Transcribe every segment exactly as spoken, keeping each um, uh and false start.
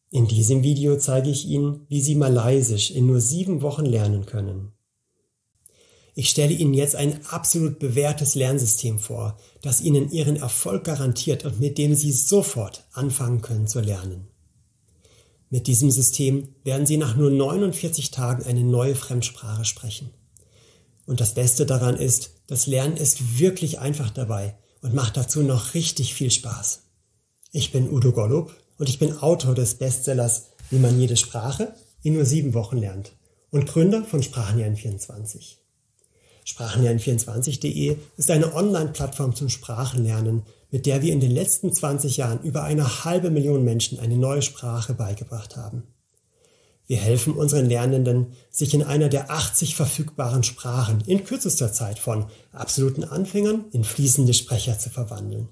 In diesem Video zeige ich Ihnen, wie Sie Malaysisch in nur sieben Wochen lernen können. Ich stelle Ihnen jetzt ein absolut bewährtes Lernsystem vor, das Ihnen Ihren Erfolg garantiert und mit dem Sie sofort anfangen können zu lernen. Mit diesem System werden Sie nach nur neunundvierzig Tagen eine neue Fremdsprache sprechen. Und das Beste daran ist, das Lernen ist wirklich einfach dabei und macht dazu noch richtig viel Spaß. Ich bin Udo Golub und ich bin Autor des Bestsellers Wie man jede Sprache in nur sieben Wochen lernt und Gründer von Sprachenlernen vierundzwanzig. Sprachenlernen vierundzwanzig punkt de ist eine Online-Plattform zum Sprachenlernen, mit der wir in den letzten zwanzig Jahren über eine halbe Million Menschen eine neue Sprache beigebracht haben. Wir helfen unseren Lernenden, sich in einer der achtzig verfügbaren Sprachen in kürzester Zeit von absoluten Anfängern in fließende Sprecher zu verwandeln.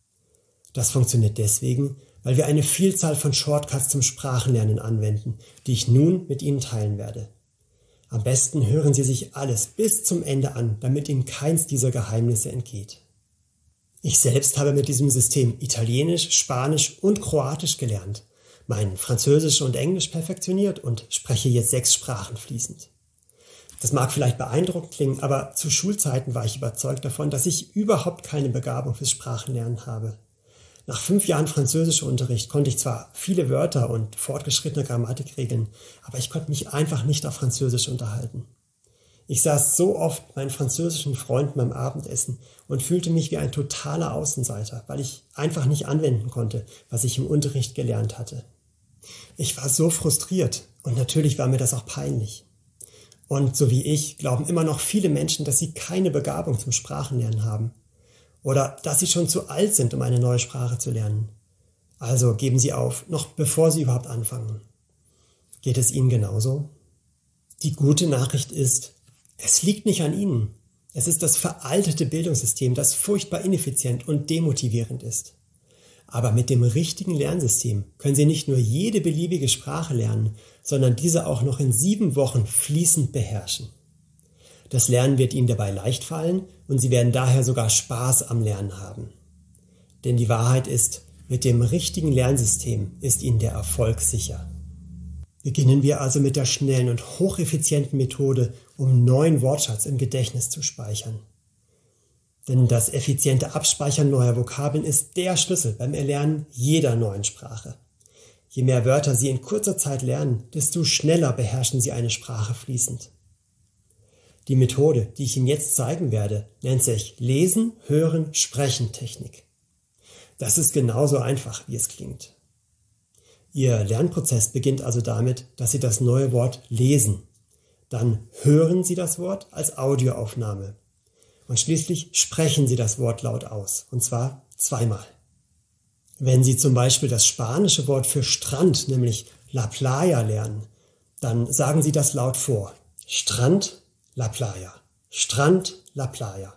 Das funktioniert deswegen, weil wir eine Vielzahl von Shortcuts zum Sprachenlernen anwenden, die ich nun mit Ihnen teilen werde. Am besten hören Sie sich alles bis zum Ende an, damit Ihnen keins dieser Geheimnisse entgeht. Ich selbst habe mit diesem System Italienisch, Spanisch und Kroatisch gelernt, mein Französisch und Englisch perfektioniert und spreche jetzt sechs Sprachen fließend. Das mag vielleicht beeindruckend klingen, aber zu Schulzeiten war ich überzeugt davon, dass ich überhaupt keine Begabung fürs Sprachenlernen habe. Nach fünf Jahren Französischunterricht konnte ich zwar viele Wörter und fortgeschrittene Grammatikregeln, aber ich konnte mich einfach nicht auf Französisch unterhalten. Ich saß so oft mit meinen französischen Freunden beim Abendessen und fühlte mich wie ein totaler Außenseiter, weil ich einfach nicht anwenden konnte, was ich im Unterricht gelernt hatte. Ich war so frustriert und natürlich war mir das auch peinlich. Und so wie ich glauben immer noch viele Menschen, dass sie keine Begabung zum Sprachenlernen haben. Oder dass sie schon zu alt sind, um eine neue Sprache zu lernen. Also geben Sie auf, noch bevor Sie überhaupt anfangen. Geht es Ihnen genauso? Die gute Nachricht ist, es liegt nicht an Ihnen. Es ist das veraltete Bildungssystem, das furchtbar ineffizient und demotivierend ist. Aber mit dem richtigen Lernsystem können Sie nicht nur jede beliebige Sprache lernen, sondern diese auch noch in sieben Wochen fließend beherrschen. Das Lernen wird Ihnen dabei leicht fallen und Sie werden daher sogar Spaß am Lernen haben. Denn die Wahrheit ist, mit dem richtigen Lernsystem ist Ihnen der Erfolg sicher. Beginnen wir also mit der schnellen und hocheffizienten Methode, um neuen Wortschatz im Gedächtnis zu speichern. Denn das effiziente Abspeichern neuer Vokabeln ist der Schlüssel beim Erlernen jeder neuen Sprache. Je mehr Wörter Sie in kurzer Zeit lernen, desto schneller beherrschen Sie eine Sprache fließend. Die Methode, die ich Ihnen jetzt zeigen werde, nennt sich Lesen, Hören, Sprechen Technik. Das ist genauso einfach, wie es klingt. Ihr Lernprozess beginnt also damit, dass Sie das neue Wort lesen. Dann hören Sie das Wort als Audioaufnahme. Und schließlich sprechen Sie das Wort laut aus, und zwar zweimal. Wenn Sie zum Beispiel das spanische Wort für Strand, nämlich La Playa, lernen, dann sagen Sie das laut vor. Strand, La Playa. Strand, La Playa.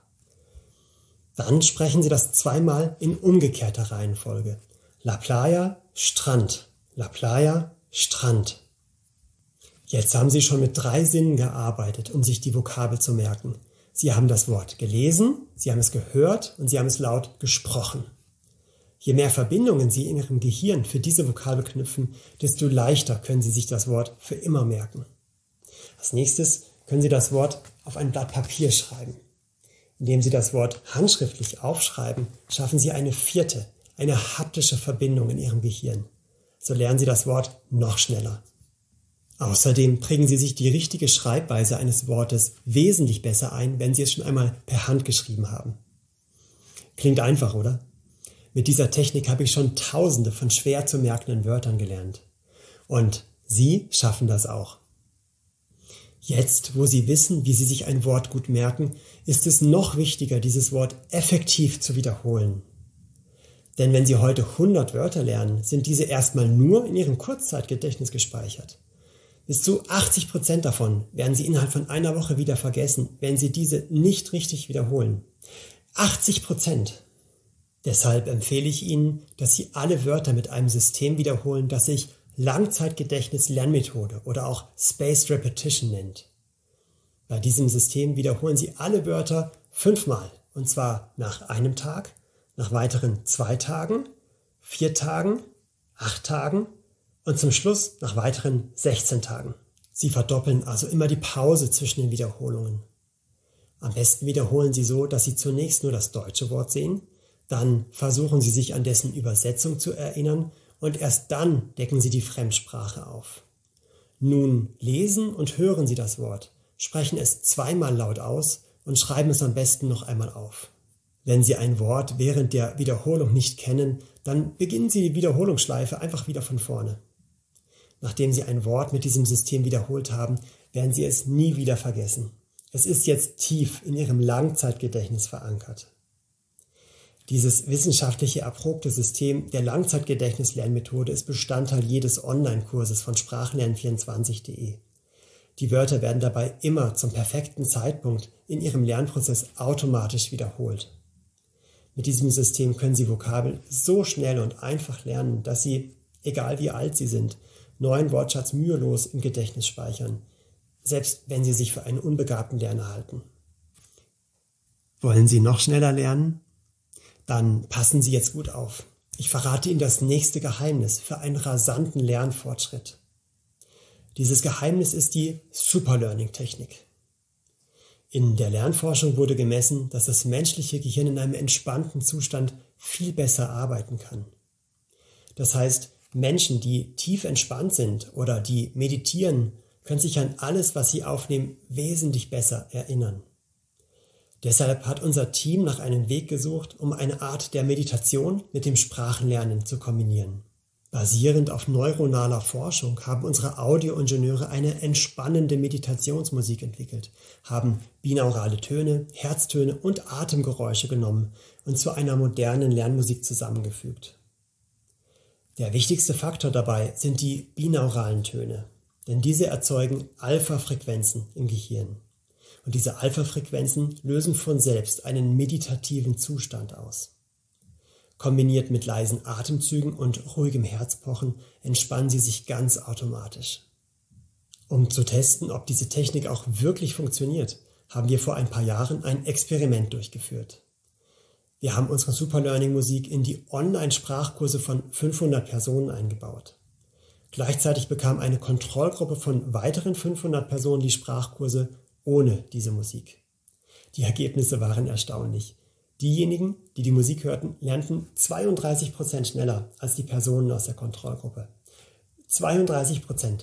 Dann sprechen Sie das zweimal in umgekehrter Reihenfolge. La Playa, Strand. La Playa, Strand. Jetzt haben Sie schon mit drei Sinnen gearbeitet, um sich die Vokabel zu merken. Sie haben das Wort gelesen, Sie haben es gehört und Sie haben es laut gesprochen. Je mehr Verbindungen Sie in Ihrem Gehirn für diese Vokabel knüpfen, desto leichter können Sie sich das Wort für immer merken. Als nächstes können Sie das Wort auf ein Blatt Papier schreiben. Indem Sie das Wort handschriftlich aufschreiben, schaffen Sie eine vierte, eine haptische Verbindung in Ihrem Gehirn. So lernen Sie das Wort noch schneller. Außerdem prägen Sie sich die richtige Schreibweise eines Wortes wesentlich besser ein, wenn Sie es schon einmal per Hand geschrieben haben. Klingt einfach, oder? Mit dieser Technik habe ich schon Tausende von schwer zu merkenden Wörtern gelernt. Und Sie schaffen das auch. Jetzt, wo Sie wissen, wie Sie sich ein Wort gut merken, ist es noch wichtiger, dieses Wort effektiv zu wiederholen. Denn wenn Sie heute hundert Wörter lernen, sind diese erstmal nur in Ihrem Kurzzeitgedächtnis gespeichert. Bis zu achtzig Prozent davon werden Sie innerhalb von einer Woche wieder vergessen, wenn Sie diese nicht richtig wiederholen. achtzig Prozent! Deshalb empfehle ich Ihnen, dass Sie alle Wörter mit einem System wiederholen, das sich Langzeitgedächtnis-Lernmethode oder auch Spaced Repetition nennt. Bei diesem System wiederholen Sie alle Wörter fünfmal, und zwar nach einem Tag, nach weiteren zwei Tagen, vier Tagen, acht Tagen, und zum Schluss nach weiteren sechzehn Tagen. Sie verdoppeln also immer die Pause zwischen den Wiederholungen. Am besten wiederholen Sie so, dass Sie zunächst nur das deutsche Wort sehen, dann versuchen Sie sich an dessen Übersetzung zu erinnern und erst dann decken Sie die Fremdsprache auf. Nun lesen und hören Sie das Wort, sprechen es zweimal laut aus und schreiben es am besten noch einmal auf. Wenn Sie ein Wort während der Wiederholung nicht kennen, dann beginnen Sie die Wiederholungsschleife einfach wieder von vorne. Nachdem Sie ein Wort mit diesem System wiederholt haben, werden Sie es nie wieder vergessen. Es ist jetzt tief in Ihrem Langzeitgedächtnis verankert. Dieses wissenschaftliche erprobte System der Langzeitgedächtnislernmethode ist Bestandteil jedes Online-Kurses von sprachlernen vierundzwanzig punkt de. Die Wörter werden dabei immer zum perfekten Zeitpunkt in Ihrem Lernprozess automatisch wiederholt. Mit diesem System können Sie Vokabeln so schnell und einfach lernen, dass Sie, egal wie alt Sie sind, neuen Wortschatz mühelos im Gedächtnis speichern, selbst wenn Sie sich für einen unbegabten Lerner halten. Wollen Sie noch schneller lernen? Dann passen Sie jetzt gut auf. Ich verrate Ihnen das nächste Geheimnis für einen rasanten Lernfortschritt. Dieses Geheimnis ist die Superlearning-Technik. In der Lernforschung wurde gemessen, dass das menschliche Gehirn in einem entspannten Zustand viel besser arbeiten kann. Das heißt, Menschen, die tief entspannt sind oder die meditieren, können sich an alles, was sie aufnehmen, wesentlich besser erinnern. Deshalb hat unser Team nach einem Weg gesucht, um eine Art der Meditation mit dem Sprachenlernen zu kombinieren. Basierend auf neuronaler Forschung haben unsere Audioingenieure eine entspannende Meditationsmusik entwickelt, haben binaurale Töne, Herztöne und Atemgeräusche genommen und zu einer modernen Lernmusik zusammengefügt. Der wichtigste Faktor dabei sind die binauralen Töne, denn diese erzeugen Alpha-Frequenzen im Gehirn. Und diese Alpha-Frequenzen lösen von selbst einen meditativen Zustand aus. Kombiniert mit leisen Atemzügen und ruhigem Herzpochen entspannen sie sich ganz automatisch. Um zu testen, ob diese Technik auch wirklich funktioniert, haben wir vor ein paar Jahren ein Experiment durchgeführt. Wir haben unsere Superlearning-Musik in die Online-Sprachkurse von fünfhundert Personen eingebaut. Gleichzeitig bekam eine Kontrollgruppe von weiteren fünfhundert Personen die Sprachkurse ohne diese Musik. Die Ergebnisse waren erstaunlich. Diejenigen, die die Musik hörten, lernten zweiunddreißig Prozent schneller als die Personen aus der Kontrollgruppe. zweiunddreißig Prozent.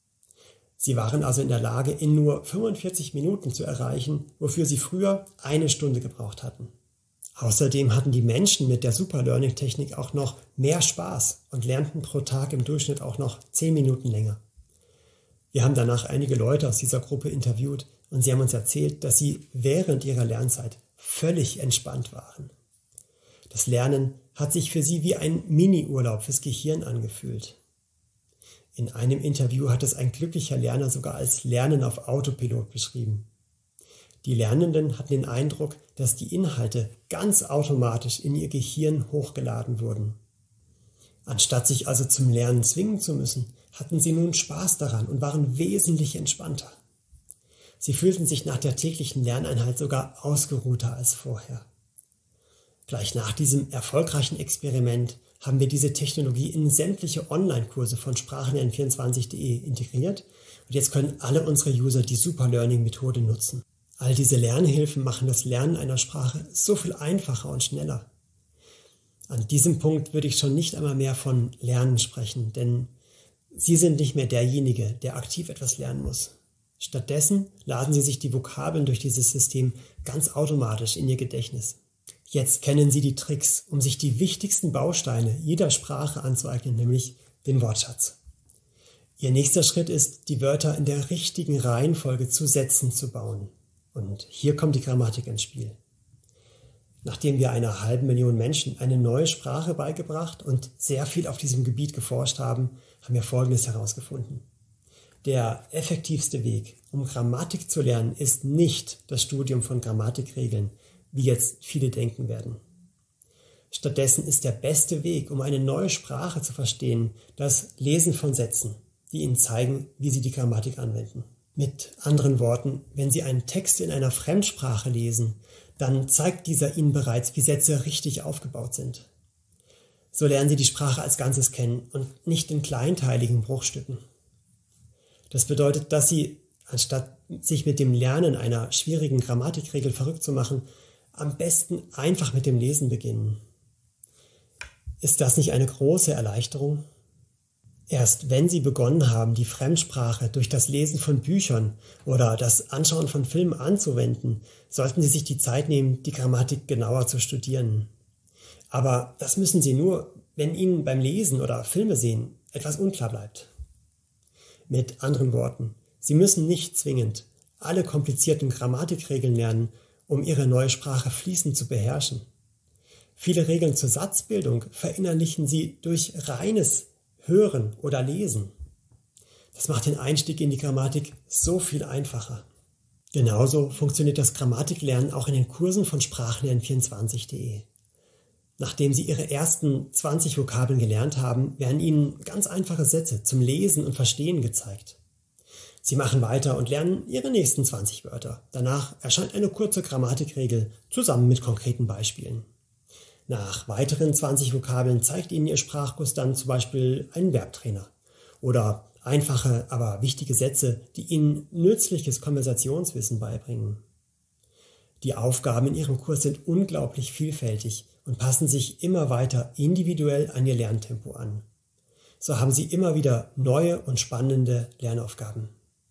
Sie waren also in der Lage, in nur fünfundvierzig Minuten zu erreichen, wofür sie früher eine Stunde gebraucht hatten. Außerdem hatten die Menschen mit der Superlearning-Technik auch noch mehr Spaß und lernten pro Tag im Durchschnitt auch noch zehn Minuten länger. Wir haben danach einige Leute aus dieser Gruppe interviewt und sie haben uns erzählt, dass sie während ihrer Lernzeit völlig entspannt waren. Das Lernen hat sich für sie wie ein Mini-Urlaub fürs Gehirn angefühlt. In einem Interview hat es ein glücklicher Lerner sogar als Lernen auf Autopilot beschrieben. Die Lernenden hatten den Eindruck, dass die Inhalte ganz automatisch in ihr Gehirn hochgeladen wurden. Anstatt sich also zum Lernen zwingen zu müssen, hatten sie nun Spaß daran und waren wesentlich entspannter. Sie fühlten sich nach der täglichen Lerneinheit sogar ausgeruhter als vorher. Gleich nach diesem erfolgreichen Experiment haben wir diese Technologie in sämtliche Online-Kurse von sprachlernen vierundzwanzig punkt de integriert und jetzt können alle unsere User die Superlearning-Methode nutzen. All diese Lernhilfen machen das Lernen einer Sprache so viel einfacher und schneller. An diesem Punkt würde ich schon nicht einmal mehr von Lernen sprechen, denn Sie sind nicht mehr derjenige, der aktiv etwas lernen muss. Stattdessen laden Sie sich die Vokabeln durch dieses System ganz automatisch in Ihr Gedächtnis. Jetzt kennen Sie die Tricks, um sich die wichtigsten Bausteine jeder Sprache anzueignen, nämlich den Wortschatz. Ihr nächster Schritt ist, die Wörter in der richtigen Reihenfolge zu Sätzen zu bauen. Und hier kommt die Grammatik ins Spiel. Nachdem wir einer halben Million Menschen eine neue Sprache beigebracht und sehr viel auf diesem Gebiet geforscht haben, haben wir Folgendes herausgefunden. Der effektivste Weg, um Grammatik zu lernen, ist nicht das Studium von Grammatikregeln, wie jetzt viele denken werden. Stattdessen ist der beste Weg, um eine neue Sprache zu verstehen, das Lesen von Sätzen, die Ihnen zeigen, wie Sie die Grammatik anwenden. Mit anderen Worten, wenn Sie einen Text in einer Fremdsprache lesen, dann zeigt dieser Ihnen bereits, wie Sätze richtig aufgebaut sind. So lernen Sie die Sprache als Ganzes kennen und nicht in kleinteiligen Bruchstücken. Das bedeutet, dass Sie, anstatt sich mit dem Lernen einer schwierigen Grammatikregel verrückt zu machen, am besten einfach mit dem Lesen beginnen. Ist das nicht eine große Erleichterung? Erst wenn Sie begonnen haben, die Fremdsprache durch das Lesen von Büchern oder das Anschauen von Filmen anzuwenden, sollten Sie sich die Zeit nehmen, die Grammatik genauer zu studieren. Aber das müssen Sie nur, wenn Ihnen beim Lesen oder Filme sehen etwas unklar bleibt. Mit anderen Worten, Sie müssen nicht zwingend alle komplizierten Grammatikregeln lernen, um Ihre neue Sprache fließend zu beherrschen. Viele Regeln zur Satzbildung verinnerlichen Sie durch reines Hören oder Lesen. Das macht den Einstieg in die Grammatik so viel einfacher. Genauso funktioniert das Grammatiklernen auch in den Kursen von Sprachlernen vierundzwanzig punkt de. Nachdem Sie Ihre ersten zwanzig Vokabeln gelernt haben, werden Ihnen ganz einfache Sätze zum Lesen und Verstehen gezeigt. Sie machen weiter und lernen Ihre nächsten zwanzig Wörter. Danach erscheint eine kurze Grammatikregel zusammen mit konkreten Beispielen. Nach weiteren zwanzig Vokabeln zeigt Ihnen Ihr Sprachkurs dann zum Beispiel einen Verbtrainer oder einfache, aber wichtige Sätze, die Ihnen nützliches Konversationswissen beibringen. Die Aufgaben in Ihrem Kurs sind unglaublich vielfältig und passen sich immer weiter individuell an Ihr Lerntempo an. So haben Sie immer wieder neue und spannende Lernaufgaben.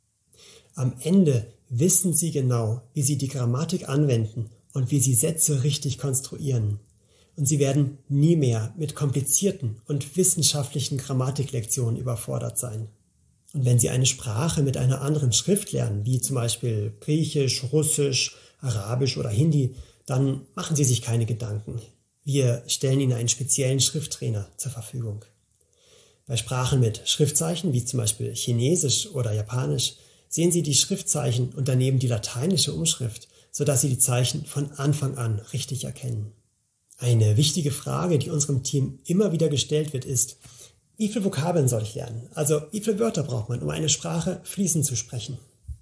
Am Ende wissen Sie genau, wie Sie die Grammatik anwenden und wie Sie Sätze richtig konstruieren. Und Sie werden nie mehr mit komplizierten und wissenschaftlichen Grammatiklektionen überfordert sein. Und wenn Sie eine Sprache mit einer anderen Schrift lernen, wie zum Beispiel Griechisch, Russisch, Arabisch oder Hindi, dann machen Sie sich keine Gedanken. Wir stellen Ihnen einen speziellen Schrifttrainer zur Verfügung. Bei Sprachen mit Schriftzeichen, wie zum Beispiel Chinesisch oder Japanisch, sehen Sie die Schriftzeichen und daneben die lateinische Umschrift, sodass Sie die Zeichen von Anfang an richtig erkennen. Eine wichtige Frage, die unserem Team immer wieder gestellt wird, ist: Wie viele Vokabeln soll ich lernen? Also wie viele Wörter braucht man, um eine Sprache fließend zu sprechen?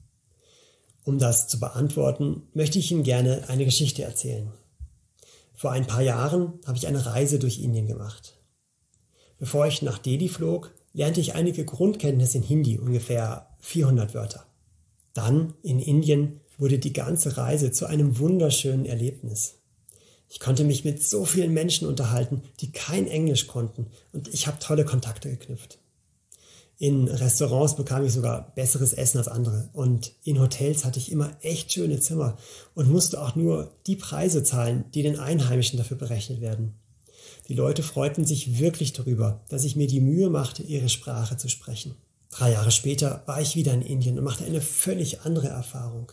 Um das zu beantworten, möchte ich Ihnen gerne eine Geschichte erzählen. Vor ein paar Jahren habe ich eine Reise durch Indien gemacht. Bevor ich nach Delhi flog, lernte ich einige Grundkenntnisse in Hindi, ungefähr vierhundert Wörter. Dann, in Indien, wurde die ganze Reise zu einem wunderschönen Erlebnis. Ich konnte mich mit so vielen Menschen unterhalten, die kein Englisch konnten, und ich habe tolle Kontakte geknüpft. In Restaurants bekam ich sogar besseres Essen als andere und in Hotels hatte ich immer echt schöne Zimmer und musste auch nur die Preise zahlen, die den Einheimischen dafür berechnet werden. Die Leute freuten sich wirklich darüber, dass ich mir die Mühe machte, ihre Sprache zu sprechen. Drei Jahre später war ich wieder in Indien und machte eine völlig andere Erfahrung.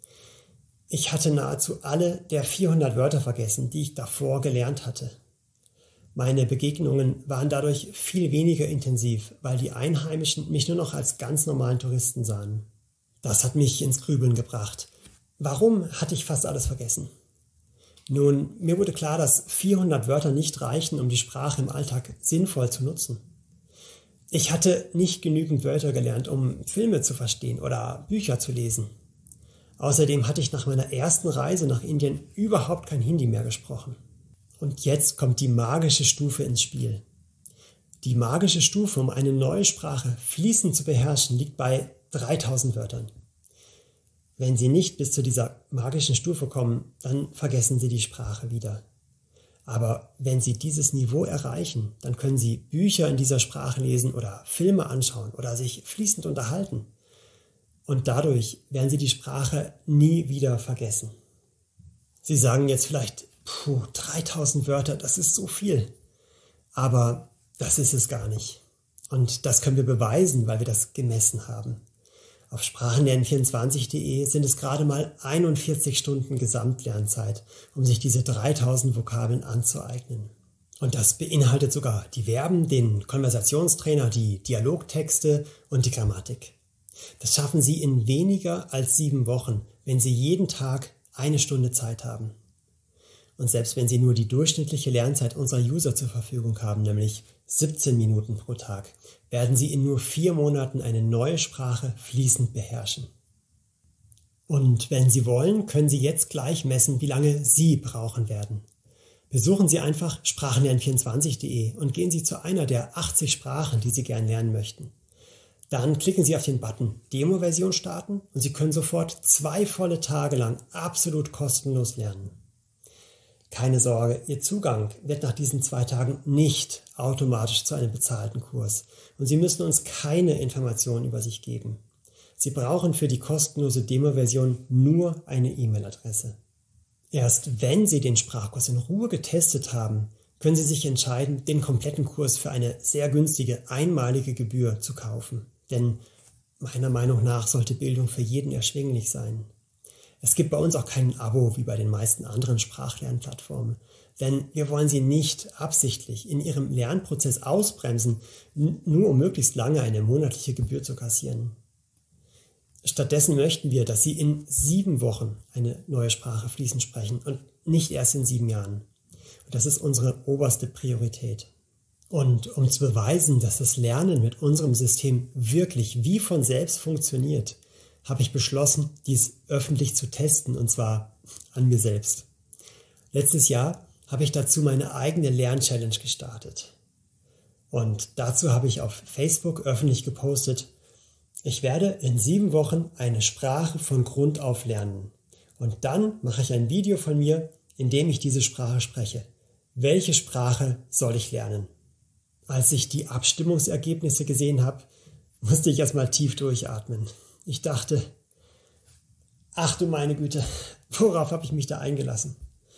Ich hatte nahezu alle der vierhundert Wörter vergessen, die ich davor gelernt hatte. Meine Begegnungen waren dadurch viel weniger intensiv, weil die Einheimischen mich nur noch als ganz normalen Touristen sahen. Das hat mich ins Grübeln gebracht. Warum hatte ich fast alles vergessen? Nun, mir wurde klar, dass vierhundert Wörter nicht reichen, um die Sprache im Alltag sinnvoll zu nutzen. Ich hatte nicht genügend Wörter gelernt, um Filme zu verstehen oder Bücher zu lesen. Außerdem hatte ich nach meiner ersten Reise nach Indien überhaupt kein Hindi mehr gesprochen. Und jetzt kommt die magische Stufe ins Spiel. Die magische Stufe, um eine neue Sprache fließend zu beherrschen, liegt bei dreitausend Wörtern. Wenn Sie nicht bis zu dieser magischen Stufe kommen, dann vergessen Sie die Sprache wieder. Aber wenn Sie dieses Niveau erreichen, dann können Sie Bücher in dieser Sprache lesen oder Filme anschauen oder sich fließend unterhalten. Und dadurch werden Sie die Sprache nie wieder vergessen. Sie sagen jetzt vielleicht: Puh, dreitausend Wörter, das ist so viel. Aber das ist es gar nicht. Und das können wir beweisen, weil wir das gemessen haben. Auf Sprachenlernen vierundzwanzig punkt de sind es gerade mal einundvierzig Stunden Gesamtlernzeit, um sich diese dreitausend Vokabeln anzueignen. Und das beinhaltet sogar die Verben, den Konversationstrainer, die Dialogtexte und die Grammatik. Das schaffen Sie in weniger als sieben Wochen, wenn Sie jeden Tag eine Stunde Zeit haben. Und selbst wenn Sie nur die durchschnittliche Lernzeit unserer User zur Verfügung haben, nämlich siebzehn Minuten pro Tag, werden Sie in nur vier Monaten eine neue Sprache fließend beherrschen. Und wenn Sie wollen, können Sie jetzt gleich messen, wie lange Sie brauchen werden. Besuchen Sie einfach sprachenlernen vierundzwanzig punkt de und gehen Sie zu einer der achtzig Sprachen, die Sie gern lernen möchten. Dann klicken Sie auf den Button Demo-Version starten und Sie können sofort zwei volle Tage lang absolut kostenlos lernen. Keine Sorge, Ihr Zugang wird nach diesen zwei Tagen nicht automatisch zu einem bezahlten Kurs und Sie müssen uns keine Informationen über sich geben. Sie brauchen für die kostenlose Demo-Version nur eine E-Mail-Adresse. Erst wenn Sie den Sprachkurs in Ruhe getestet haben, können Sie sich entscheiden, den kompletten Kurs für eine sehr günstige, einmalige Gebühr zu kaufen. Denn meiner Meinung nach sollte Bildung für jeden erschwinglich sein. Es gibt bei uns auch kein Abo wie bei den meisten anderen Sprachlernplattformen, denn wir wollen Sie nicht absichtlich in Ihrem Lernprozess ausbremsen, nur um möglichst lange eine monatliche Gebühr zu kassieren. Stattdessen möchten wir, dass Sie in sieben Wochen eine neue Sprache fließend sprechen und nicht erst in sieben Jahren. Und das ist unsere oberste Priorität. Und um zu beweisen, dass das Lernen mit unserem System wirklich wie von selbst funktioniert, habe ich beschlossen, dies öffentlich zu testen, und zwar an mir selbst. Letztes Jahr habe ich dazu meine eigene Lern-Challenge gestartet. Und dazu habe ich auf Facebook öffentlich gepostet: Ich werde in sieben Wochen eine Sprache von Grund auf lernen. Und dann mache ich ein Video von mir, in dem ich diese Sprache spreche. Welche Sprache soll ich lernen? Als ich die Abstimmungsergebnisse gesehen habe, musste ich erstmal tief durchatmen. Ich dachte, ach du meine Güte, worauf habe ich mich da eingelassen?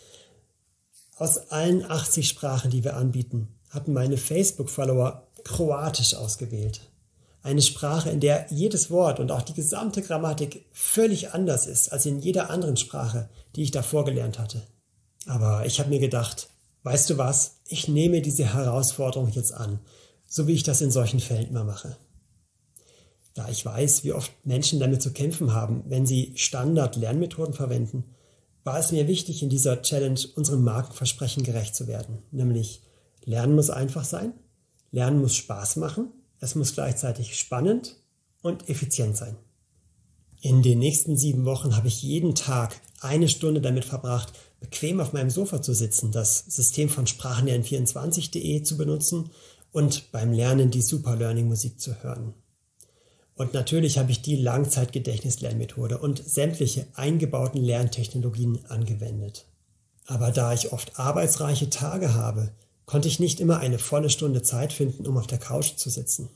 Aus allen achtzig Sprachen, die wir anbieten, hatten meine Facebook-Follower Kroatisch ausgewählt. Eine Sprache, in der jedes Wort und auch die gesamte Grammatik völlig anders ist als in jeder anderen Sprache, die ich davor gelernt hatte. Aber ich habe mir gedacht, weißt du was, ich nehme diese Herausforderung jetzt an, so wie ich das in solchen Fällen immer mache. Da ich weiß, wie oft Menschen damit zu kämpfen haben, wenn sie Standard-Lernmethoden verwenden, war es mir wichtig, in dieser Challenge unserem Markenversprechen gerecht zu werden. Nämlich, Lernen muss einfach sein, Lernen muss Spaß machen, es muss gleichzeitig spannend und effizient sein. In den nächsten sieben Wochen habe ich jeden Tag eine Stunde damit verbracht, bequem auf meinem Sofa zu sitzen, das System von sprachenlernen vierundzwanzig punkt de zu benutzen und beim Lernen die Super Learning Musik zu hören. Und natürlich habe ich die Langzeitgedächtnislernmethode und sämtliche eingebauten Lerntechnologien angewendet. Aber da ich oft arbeitsreiche Tage habe, konnte ich nicht immer eine volle Stunde Zeit finden, um auf der Couch zu sitzen.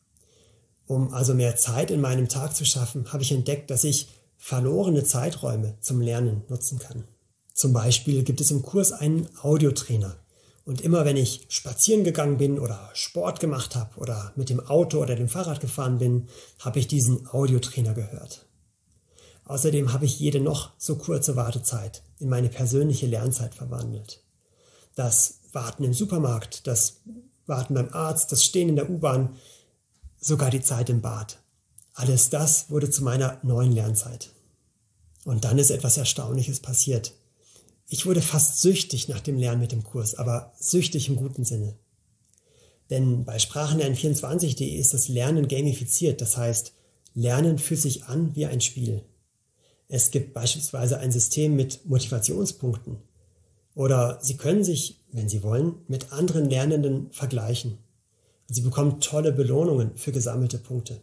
Um also mehr Zeit in meinem Tag zu schaffen, habe ich entdeckt, dass ich verlorene Zeiträume zum Lernen nutzen kann. Zum Beispiel gibt es im Kurs einen Audiotrainer. Und immer wenn ich spazieren gegangen bin oder Sport gemacht habe oder mit dem Auto oder dem Fahrrad gefahren bin, habe ich diesen Audiotrainer gehört. Außerdem habe ich jede noch so kurze Wartezeit in meine persönliche Lernzeit verwandelt. Das Warten im Supermarkt, das Warten beim Arzt, das Stehen in der U-Bahn, sogar die Zeit im Bad. Alles das wurde zu meiner neuen Lernzeit. Und dann ist etwas Erstaunliches passiert. Ich wurde fast süchtig nach dem Lernen mit dem Kurs, aber süchtig im guten Sinne. Denn bei sprachenlernen vierundzwanzig punkt de ist das Lernen gamifiziert, das heißt, Lernen fühlt sich an wie ein Spiel. Es gibt beispielsweise ein System mit Motivationspunkten. Oder Sie können sich, wenn Sie wollen, mit anderen Lernenden vergleichen. Und Sie bekommen tolle Belohnungen für gesammelte Punkte.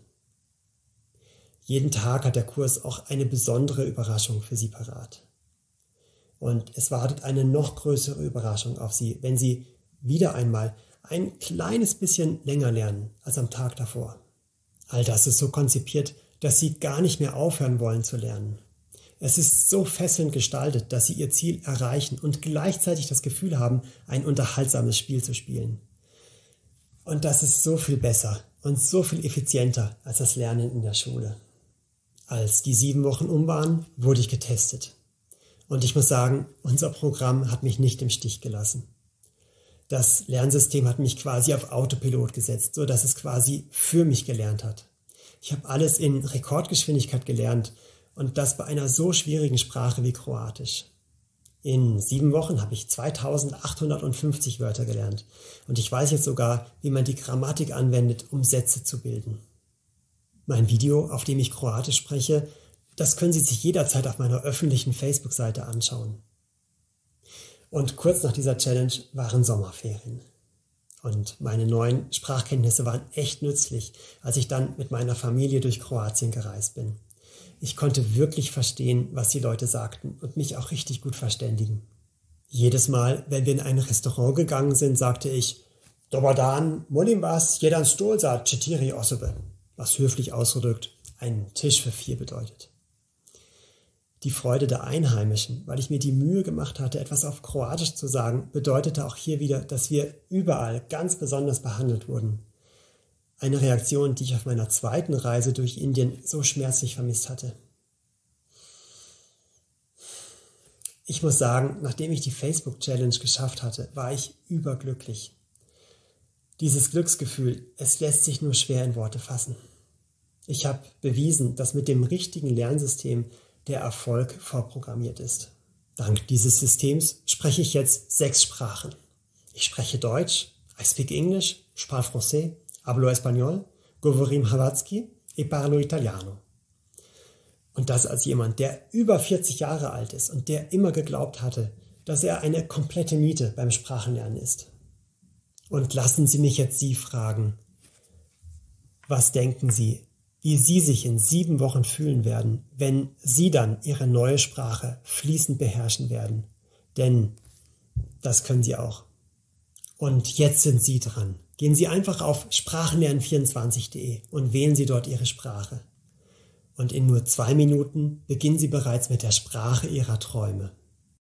Jeden Tag hat der Kurs auch eine besondere Überraschung für Sie parat. Und es wartet eine noch größere Überraschung auf Sie, wenn Sie wieder einmal ein kleines bisschen länger lernen als am Tag davor. All das ist so konzipiert, dass Sie gar nicht mehr aufhören wollen zu lernen. Es ist so fesselnd gestaltet, dass Sie Ihr Ziel erreichen und gleichzeitig das Gefühl haben, ein unterhaltsames Spiel zu spielen. Und das ist so viel besser und so viel effizienter als das Lernen in der Schule. Als die sieben Wochen um waren, wurde ich getestet. Und ich muss sagen, unser Programm hat mich nicht im Stich gelassen. Das Lernsystem hat mich quasi auf Autopilot gesetzt, so dass es quasi für mich gelernt hat. Ich habe alles in Rekordgeschwindigkeit gelernt und das bei einer so schwierigen Sprache wie Kroatisch. In sieben Wochen habe ich zweitausendachthundertfünfzig Wörter gelernt und ich weiß jetzt sogar, wie man die Grammatik anwendet, um Sätze zu bilden. Mein Video, auf dem ich Kroatisch spreche, das können Sie sich jederzeit auf meiner öffentlichen Facebook-Seite anschauen. Und kurz nach dieser Challenge waren Sommerferien. Und meine neuen Sprachkenntnisse waren echt nützlich, als ich dann mit meiner Familie durch Kroatien gereist bin. Ich konnte wirklich verstehen, was die Leute sagten und mich auch richtig gut verständigen. Jedes Mal, wenn wir in ein Restaurant gegangen sind, sagte ich Dobar dan, molim vas, jedan stol za četiri osobe, was höflich ausgedrückt einen Tisch für vier bedeutet. Die Freude der Einheimischen, weil ich mir die Mühe gemacht hatte, etwas auf Kroatisch zu sagen, bedeutete auch hier wieder, dass wir überall ganz besonders behandelt wurden. Eine Reaktion, die ich auf meiner zweiten Reise durch Indien so schmerzlich vermisst hatte. Ich muss sagen, nachdem ich die Facebook-Challenge geschafft hatte, war ich überglücklich. Dieses Glücksgefühl, es lässt sich nur schwer in Worte fassen. Ich habe bewiesen, dass mit dem richtigen Lernsystem der Erfolg vorprogrammiert ist. Dank dieses Systems spreche ich jetzt sechs Sprachen. Ich spreche Deutsch, I speak English, je parle français, hablo español, govorim hrvatski e parlo italiano. Und das als jemand, der über vierzig Jahre alt ist und der immer geglaubt hatte, dass er eine komplette Niete beim Sprachenlernen ist. Und lassen Sie mich jetzt Sie fragen, was denken Sie, wie Sie sich in sieben Wochen fühlen werden, wenn Sie dann Ihre neue Sprache fließend beherrschen werden? Denn das können Sie auch. Und jetzt sind Sie dran. Gehen Sie einfach auf sprachenlernen vierundzwanzig punkt de und wählen Sie dort Ihre Sprache. Und in nur zwei Minuten beginnen Sie bereits mit der Sprache Ihrer Träume.